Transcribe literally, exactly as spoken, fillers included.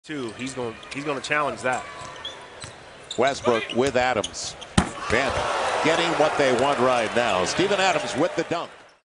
Two, he's going he's going to challenge that. Westbrook with Adams. Ben getting what they want right now. Steven Adams with the dunk.